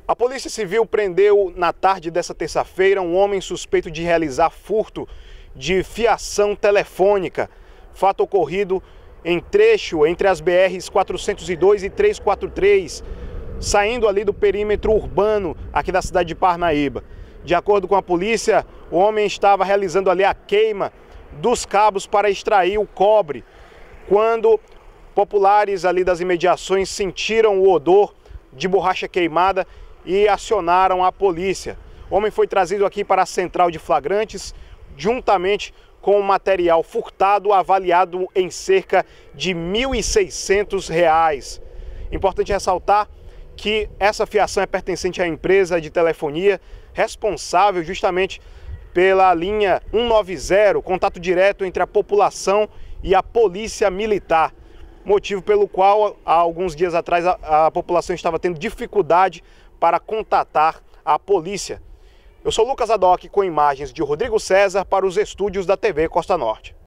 A Polícia Civil prendeu na tarde dessa terça-feira um homem suspeito de realizar furto de fiação telefônica. Fato ocorrido em trecho entre as BRs 402 e 343, saindo ali do perímetro urbano aqui da cidade de Parnaíba. De acordo com a polícia, o homem estava realizando ali a queima dos cabos para extrair o cobre, quando populares ali das imediações sentiram o odor de borracha queimada e acionaram a polícia. O homem foi trazido aqui para a central de flagrantes, juntamente com o material furtado avaliado em cerca de R$ 1.600. Importante ressaltar que essa fiação é pertencente à empresa de telefonia responsável justamente pela linha 190, contato direto entre a população e a polícia militar. Motivo pelo qual, há alguns dias atrás, a população estava tendo dificuldade para contatar a polícia. Eu sou Lucas Adoc com imagens de Rodrigo César para os estúdios da TV Costa Norte.